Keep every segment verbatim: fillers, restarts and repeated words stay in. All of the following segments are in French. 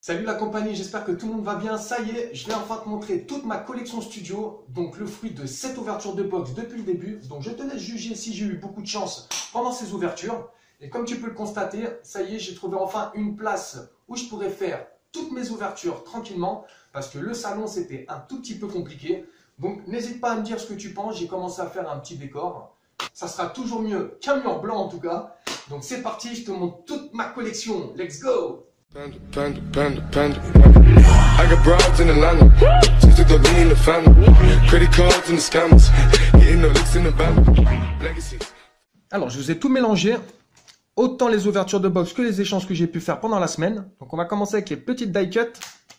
Salut la compagnie, j'espère que tout le monde va bien. Ça y est, je vais enfin te montrer toute ma collection studio, donc le fruit de cette ouverture de box depuis le début. Donc je te laisse juger si j'ai eu beaucoup de chance pendant ces ouvertures. Et comme tu peux le constater, ça y est, j'ai trouvé enfin une place où je pourrais faire toutes mes ouvertures tranquillement, parce que le salon c'était un tout petit peu compliqué. Donc n'hésite pas à me dire ce que tu penses, j'ai commencé à faire un petit décor. Ça sera toujours mieux qu'un mur blanc en tout cas. Donc c'est parti, je te montre toute ma collection. Let's go! Panda, panda, panda, panda. I got broads in Atlanta. Just took the lean in the family. Credit cards and the scammers. Hitting the licks in the band. Legacy. Alors, je vous ai tout mélangé. Autant les ouvertures de box que les échanges que j'ai pu faire pendant la semaine. Donc, on va commencer avec les petites die cut.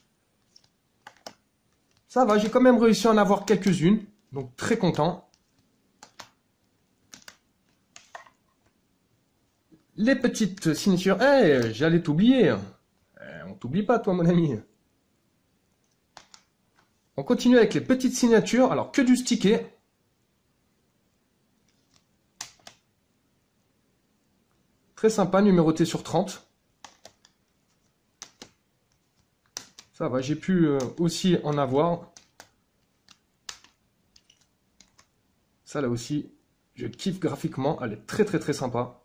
Ça va, j'ai quand même réussi à en avoir quelques-unes. Donc, très content. Les petites signatures. Eh, hey, j'allais t'oublier. On t'oublie pas, toi, mon ami. On continue avec les petites signatures. Alors, que du stické. Très sympa, numéroté sur trente. Ça va, j'ai pu euh, aussi en avoir. Ça, là aussi, je kiffe graphiquement. Elle est très, très, très sympa.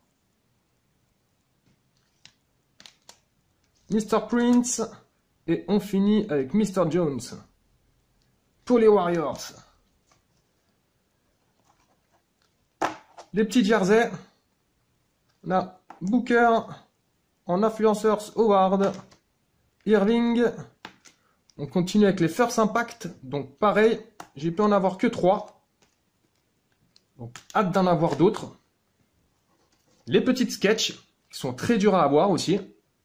mister Prince. Et on finit avec mister Jones. Pour les Warriors. Les petits jerseys. On a Booker. En influenceurs Howard. Irving. On continue avec les First Impact. Donc pareil, j'ai pu en avoir que trois. Donc hâte d'en avoir d'autres. Les petites sketchs. Qui sont très durs à avoir aussi.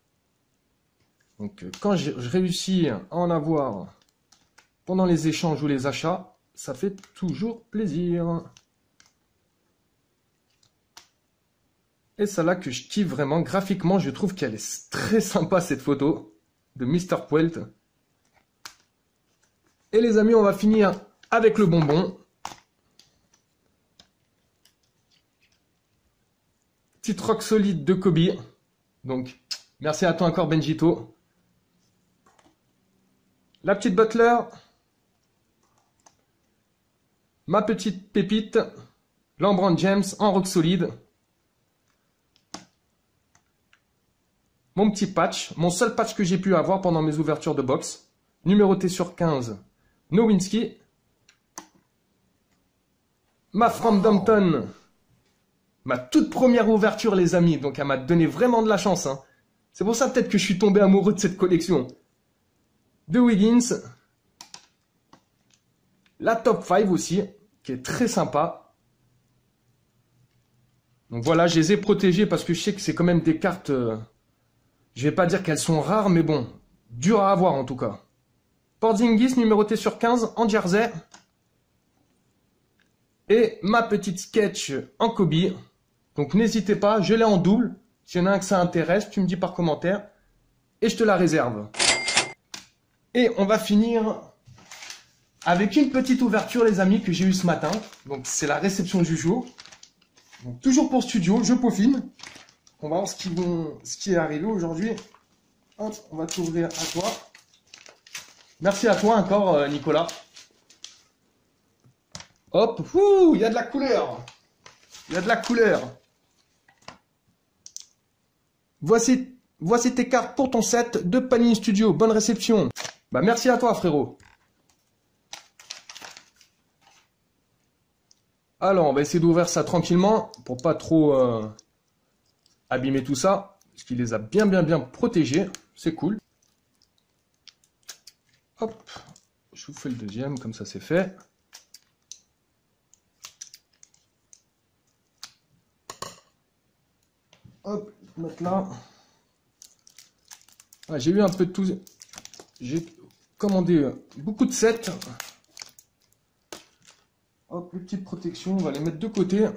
Donc quand je réussis à en avoir pendant les échanges ou les achats, ça fait toujours plaisir. Et celle-là que je kiffe vraiment, graphiquement, je trouve qu'elle est très sympa cette photo de mister Pwelt. Et les amis, on va finir avec le bonbon. Petite rock solide de Kobe. Donc, merci à toi encore Benjito. La petite Butler. Ma petite pépite. LeBron James en rock solide. Mon petit patch. Mon seul patch que j'ai pu avoir pendant mes ouvertures de box. Numéroté sur quinze. Nowinski. Ma From Dumpton. Ma toute première ouverture les amis. Donc elle m'a donné vraiment de la chance. Hein. C'est pour ça peut-être que je suis tombé amoureux de cette collection. De Wiggins. La top cinq aussi, qui est très sympa. Donc voilà, je les ai protégées parce que je sais que c'est quand même des cartes... Euh, je vais pas dire qu'elles sont rares, mais bon, dur à avoir en tout cas. Porzingis, numéroté sur quinze, en jersey. Et ma petite sketch en Kobe. Donc n'hésitez pas, je l'ai en double. S'il y en a un que ça intéresse, tu me dis par commentaire. Et je te la réserve. Et on va finir avec une petite ouverture, les amis, que j'ai eue ce matin. Donc, c'est la réception du jour. Donc, toujours pour studio, je peaufine. On va voir ce qui, vont, ce qui est arrivé aujourd'hui. Hop, on va t'ouvrir à toi. Merci à toi encore, euh, Nicolas. Hop, il y a de la couleur. Il y a de la couleur. Voici, voici tes cartes pour ton set de Panini Studio. Bonne réception. Bah merci à toi frérot. Alors on va essayer d'ouvrir ça tranquillement pour pas trop euh, abîmer tout ça. Parce qu'il les a bien bien bien protégés. C'est cool. Hop. Je vous fais le deuxième comme ça c'est fait. Hop, mettre là. Ah, j'ai eu un peu de tout. J'ai commandé beaucoup de sets. Hop, les petites protections, on va les mettre de côté.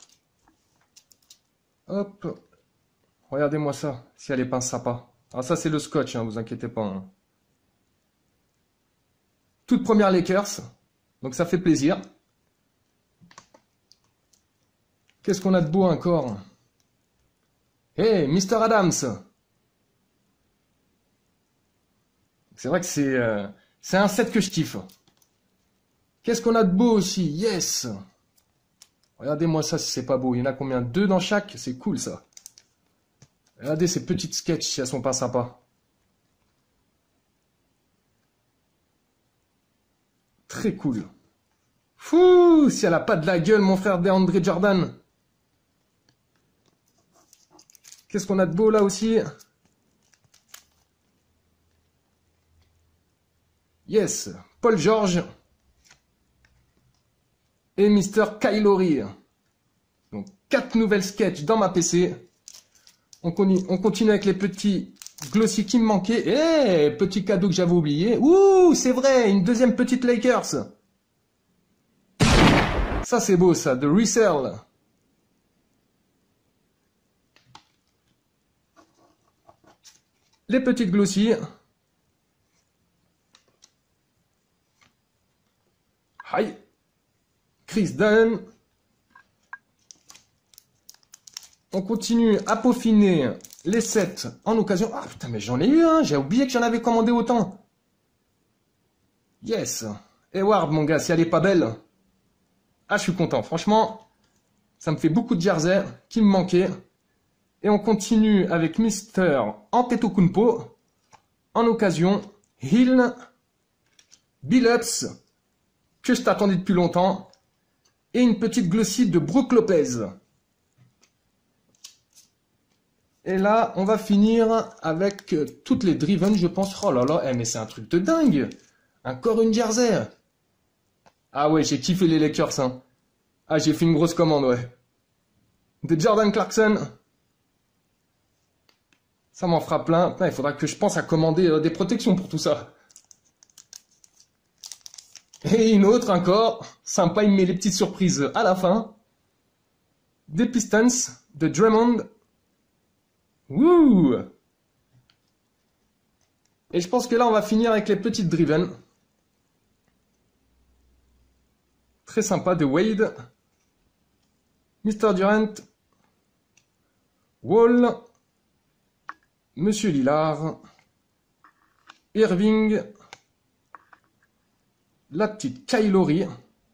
Hop. Regardez-moi ça, si elle est pince sympa. Alors ça c'est le scotch, hein, vous inquiétez pas. Hein. Toute première Lakers, donc ça fait plaisir. Qu'est-ce qu'on a de beau encore? Hey, mister Adams. C'est vrai que c'est euh, c'est un set que je kiffe. Qu'est-ce qu'on a de beau aussi? Yes! Regardez-moi ça si c'est pas beau. Il y en a combien? Deux dans chaque? C'est cool ça. Regardez ces petites sketchs si elles sont pas sympas. Très cool. Fouh! Si elle a pas de la gueule, mon frère DeAndre Jordan. Qu'est-ce qu'on a de beau là aussi? Yes! Paul George. Et mister Kylori. Donc, quatre nouvelles sketchs dans ma P C. On continue, on continue avec les petits glossy qui me manquaient. Eh, petit cadeau que j'avais oublié. Ouh, c'est vrai, une deuxième petite Lakers. Ça, c'est beau, ça, de Resell. Les petites glossy. Aïe. Chris Dunn. On continue à peaufiner les sets en occasion. Ah putain, mais j'en ai eu un. Hein. J'ai oublié que j'en avais commandé autant. Yes. Eward, mon gars, si elle est pas belle. Ah, je suis content. Franchement, ça me fait beaucoup de jerseys qui me manquaient. Et on continue avec mister Antetokounmpo. En occasion, Hill, Billups, que je t'attendais depuis longtemps. Et une petite glossy de Brook Lopez. Et là, on va finir avec toutes les Driven, je pense. Oh là là, eh, mais c'est un truc de dingue. Encore une jersey. Ah ouais, j'ai kiffé les Lakers. Hein. Ah, j'ai fait une grosse commande, ouais. De Jordan Clarkson. Ça m'en fera plein. Putain, il faudra que je pense à commander euh, des protections pour tout ça. Et une autre encore. Sympa, il met les petites surprises à la fin. Des Pistons de Drummond. Wouh! Et je pense que là, on va finir avec les petites Driven. Très sympa de Wade. mister Durant. Wall. Monsieur Lillard. Irving. La petite Kylori.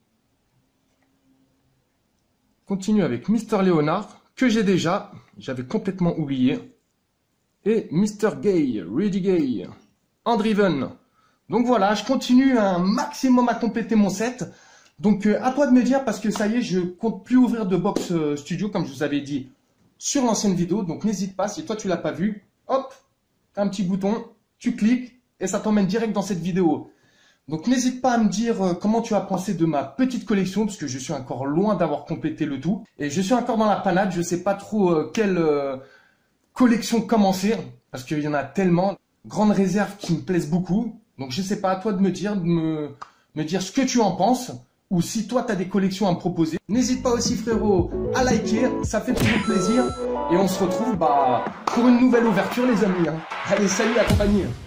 Continue avec mister Leonard, que j'ai déjà. J'avais complètement oublié. Et mister Gay, Rudy Gay, en Driven. Donc voilà, je continue un maximum à compléter mon set. Donc euh, à toi de me dire, parce que ça y est, je compte plus ouvrir de box euh, studio, comme je vous avais dit sur l'ancienne vidéo. Donc n'hésite pas, si toi tu l'as pas vu, hop, t'as un petit bouton, tu cliques et ça t'emmène direct dans cette vidéo. Donc n'hésite pas à me dire euh, comment tu as pensé de ma petite collection, parce que je suis encore loin d'avoir complété le tout. Et je suis encore dans la panade, je sais pas trop euh, quelle euh, collection commencer, parce qu'il y en a tellement. Grandes réserves qui me plaisent beaucoup. Donc je sais pas, à toi de me dire, de me, me dire ce que tu en penses, ou si toi tu as des collections à me proposer. N'hésite pas aussi frérot à liker, ça fait toujours plaisir. Et on se retrouve bah, pour une nouvelle ouverture les amis. Hein. Allez, salut la compagnie.